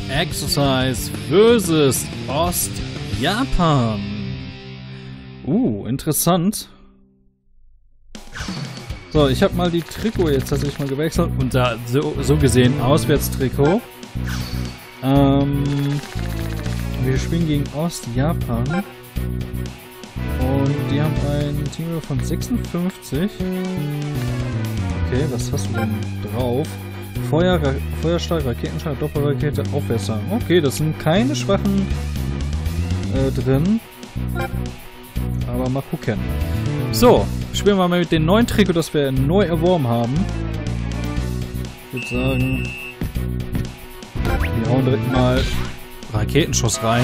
Exercise versus Ostjapan. Interessant. So, ich habe mal die Trikot jetzt tatsächlich mal gewechselt und da so gesehen Auswärtstrikot. Wir spielen gegen Ostjapan. Und die haben ein Team von 56. Okay, was hast du denn drauf? Feuerstahl, Raketenschall, Doppelrakete, Aufwärtssagen. Okay, das sind keine schwachen drin. Aber mal gucken. So, spielen wir mal mit dem neuen Trikot, das wir neu erworben haben. Ich würde sagen, wir hauen direkt mal Raketenschuss rein.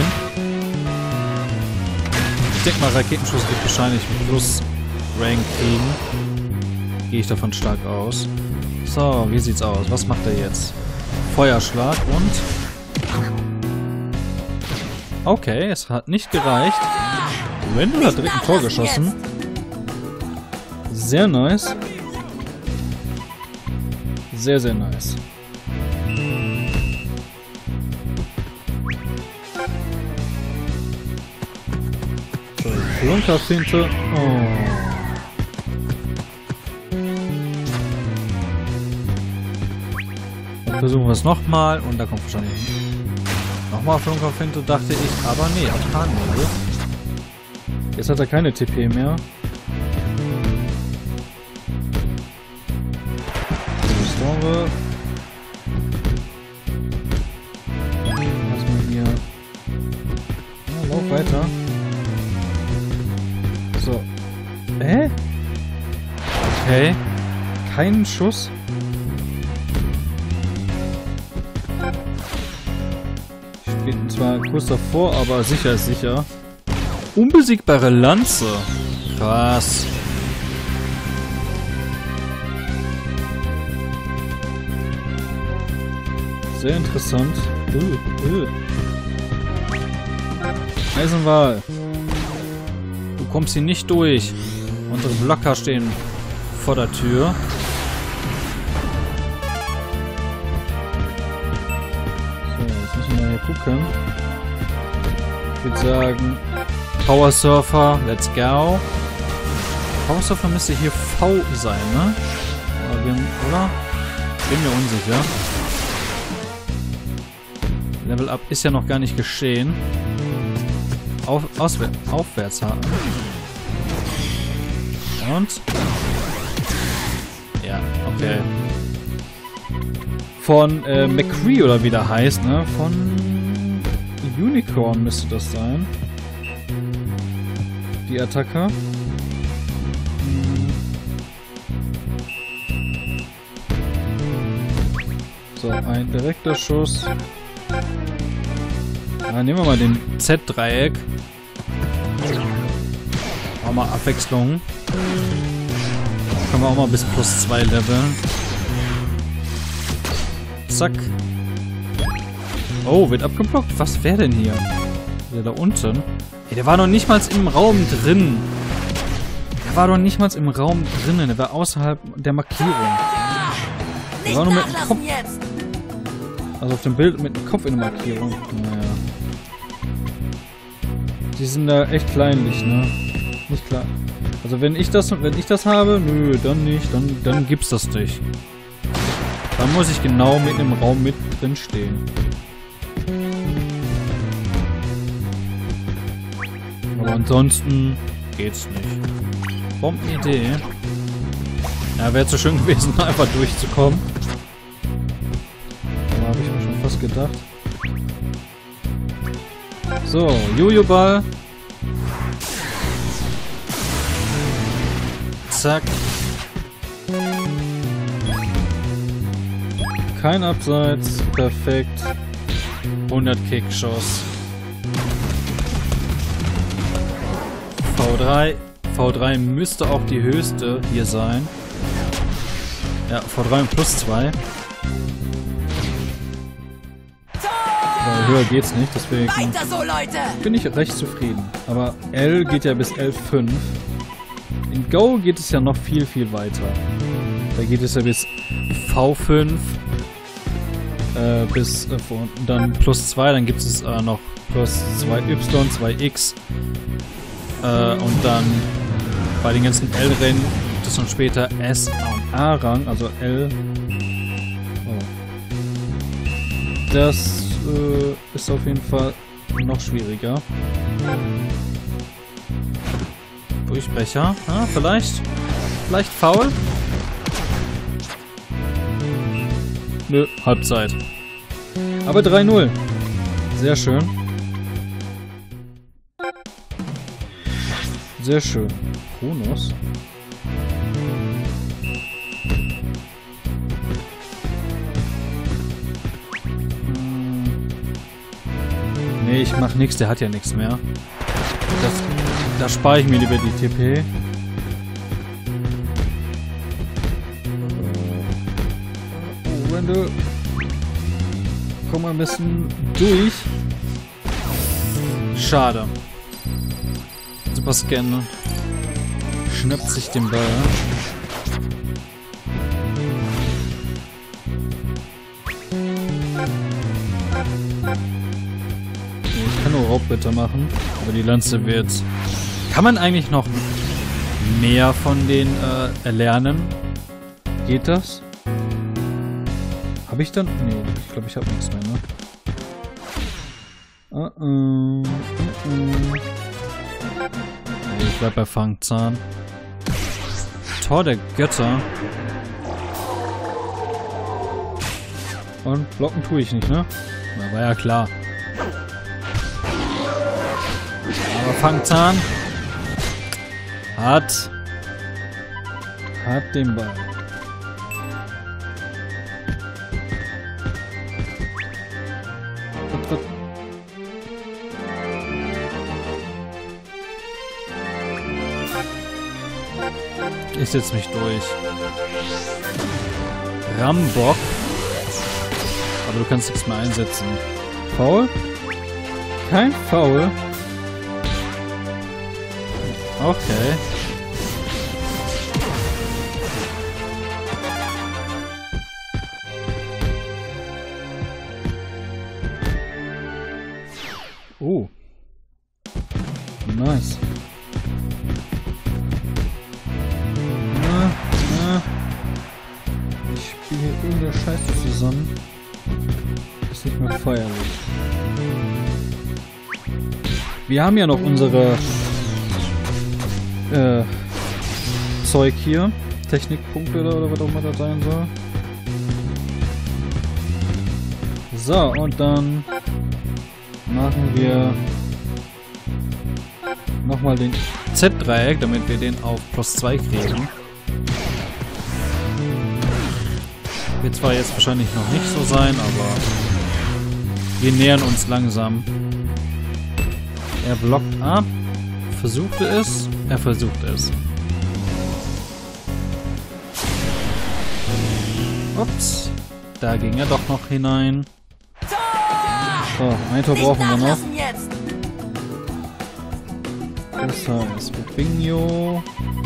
Ich denke mal, Raketenschuss wird wahrscheinlich plus Rank kriegen. Gehe ich davon stark aus. So, wie sieht's aus? Was macht er jetzt? Feuerschlag und... Okay, es hat nicht gereicht. Wendel hat direkt ein Tor geschossen. Sehr nice. Sehr, sehr nice. So, Flunkerfinte. Oh. Versuchen wir es nochmal und da kommt wahrscheinlich nochmal Flunkerfinte, dachte ich, aber nee, Arkanebel. Jetzt hat er keine TP mehr. Restore. Erstmal hier. Ja, lauf weiter. So. Okay. Keinen Schuss. Steht zwar kurz davor, aber sicher ist sicher. Unbesiegbare Lanze. Krass. Sehr interessant. Eisenwal. Du kommst hier nicht durch. Unsere Blocker stehen vor der Tür. Gucken. Ich würde sagen, Power Surfer, let's go. Power Surfer müsste hier V sein, ne? Oder? Bin mir unsicher. Level Up ist ja noch gar nicht geschehen. Aufwärts haben. Und? Ja, okay. Von McCree oder wie der heißt, ne? Von Unicorn müsste das sein. Die Attacke. So, ein direkter Schuss. Nehmen wir mal den Z-Dreieck. Auch mal Abwechslung. Können wir auch mal bis plus 2 leveln. Zack. Oh, wird abgeblockt. Was wäre denn hier? Der da unten? Hey, der war noch nicht mal im Raum drin. Der war doch nicht mal im Raum drinnen. Der war außerhalb der Markierung. Der war nur mit dem Kopf. Also auf dem Bild mit dem Kopf in der Markierung. Naja. Die sind da echt kleinlich, ne? Nicht klar. Also wenn ich das habe, nö, dann nicht. Dann gibt's das nicht. Da muss ich genau mit im Raum mit drin stehen. Aber ansonsten geht's nicht. Bombenidee. Ja, wäre zu schön gewesen, einfach durchzukommen. Aber habe ich mir schon fast gedacht. So, Jojo-Ball. Zack. Kein Abseits. Perfekt. 100 Kickschuss. V3. V3 müsste auch die höchste hier sein. Ja, V3 und plus 2. Weil höher geht's nicht, deswegen weiter so, Leute! Bin ich recht zufrieden. Aber L geht ja bis L5. In Go geht es ja noch viel, viel weiter. Da geht es ja bis V5. bis dann plus 2, dann gibt es noch plus 2y, 2x und dann bei den ganzen L-Rennen gibt es dann später S- und A-Rang, also L. Oh. Das ist auf jeden Fall noch schwieriger. Durchbrecher, vielleicht faul? Nö, Halbzeit. Aber 3-0. Sehr schön. Sehr schön. Kronos. Nee, ich mach nichts, der hat ja nichts mehr. Da spare ich mir lieber die TP. Komm mal ein bisschen durch. Schade. Super Scan. Schnappt sich den Ball. Ich kann nur Raubritter machen, aber die Lanze wird... Kann man eigentlich noch mehr von denen erlernen? Geht das? Habe ich dann? Nee, ich glaube, ich habe nichts mehr, ne? Nee, ich bleib bei Fangzahn. Tor der Götter. Und blocken tue ich nicht, ne? Na, war ja klar. Aber Fangzahn hat den Ball. Ich setze mich durch. Rambock. Aber du kannst nichts mehr einsetzen. Foul? Kein Foul. Okay. Oh. Nice. Ich spiele hier irgendeine Scheiße zusammen. Ist nicht mehr feierlich. Wir haben ja noch unsere Zeug hier. Technikpunkte oder was auch immer das sein soll. So, und dann machen wir nochmal den Z-Dreieck, damit wir den auf plus 2 kriegen. Wird zwar jetzt wahrscheinlich noch nicht so sein, aber wir nähern uns langsam. Er blockt ab, versuchte es, er versucht es. Ups, da ging er doch noch hinein. So, ein Tor brauchen wir noch. Das heißt, Robinho.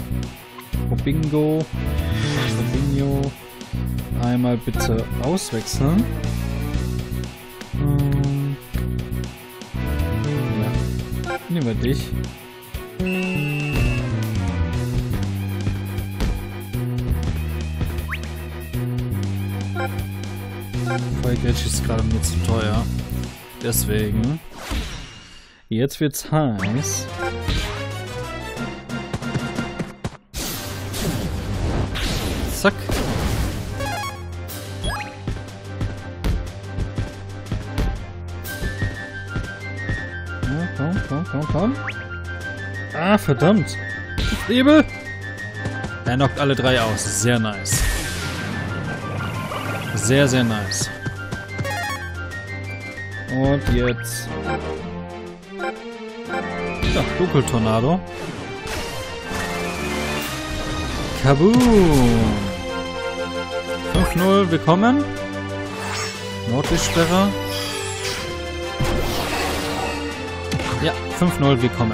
Einmal bitte auswechseln. Ja, nehmen wir dich. Feuergrätsch ist gerade mir zu teuer. Deswegen. Jetzt wird's heiß. Zack. Ja, komm. Ah, verdammt. Nebel. Er knockt alle 3 aus. Sehr nice. Sehr, sehr nice. Und jetzt. Ja, Dunkeltornado. Kaboom! 5-0, willkommen. Nordlichtsperre. Ja, 5-0, willkommen.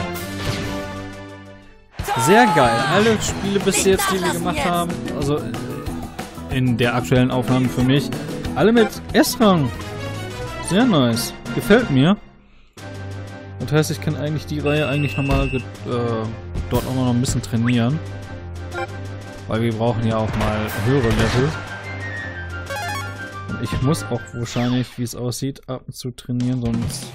Sehr geil. Alle Spiele bis jetzt, die wir gemacht haben, also in der aktuellen Aufnahme für mich, Alle mit S-Rang. Sehr nice. Gefällt mir. Das heißt, ich kann eigentlich die Reihe eigentlich nochmal dort auch noch ein bisschen trainieren. Weil wir brauchen ja auch mal höhere Level. Und ich muss auch wahrscheinlich, wie es aussieht, ab und zu trainieren, sonst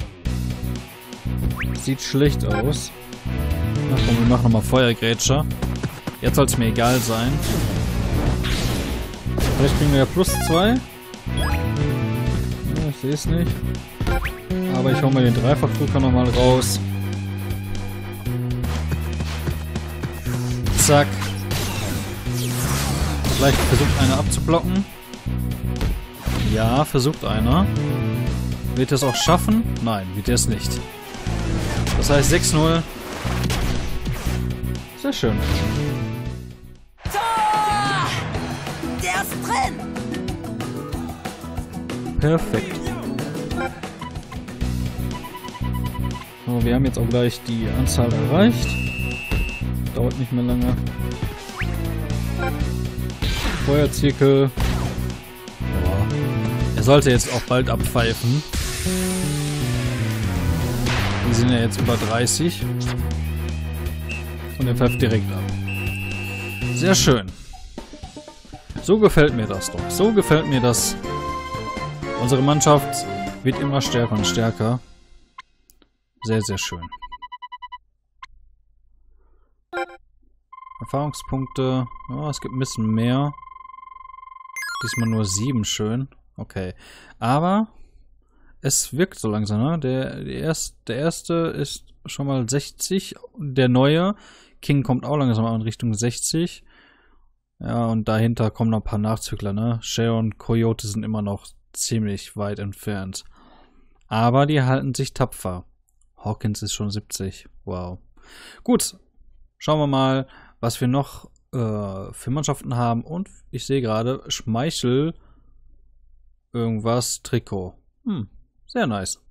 sieht schlecht aus. Ach komm, wir machen nochmal Feuergrätscher. Jetzt soll es mir egal sein. Vielleicht kriegen wir ja +2. Ja, ich sehe es nicht. Aber ich hau mal den Dreifachdrücker nochmal raus. Zack. Vielleicht versucht einer abzublocken. Ja, versucht einer. Wird er es auch schaffen? Nein, wird er es nicht. Das heißt 6-0. Sehr schön. Der ist drin! Perfekt. So, wir haben jetzt auch gleich die Anzahl erreicht. Dauert nicht mehr lange. Feuerzirkel. Boah. Er sollte jetzt auch bald abpfeifen. Wir sind ja jetzt über 30. Und er pfeift direkt ab. Sehr schön. So gefällt mir das doch. So gefällt mir das. Unsere Mannschaft wird immer stärker und stärker. Sehr, sehr schön. Erfahrungspunkte. Oh, es gibt ein bisschen mehr. Diesmal nur 7, schön. Okay. Aber es wirkt so langsam, ne? Der erste ist schon mal 60. Der neue King kommt auch langsam in Richtung 60. Ja, und dahinter kommen noch ein paar Nachzügler, ne? Cher und Coyote sind immer noch ziemlich weit entfernt. Aber die halten sich tapfer. Hawkins ist schon 70. Wow. Gut. Schauen wir mal, was wir noch für Mannschaften haben. Und ich sehe gerade Schmeichel irgendwas Trikot. Sehr nice.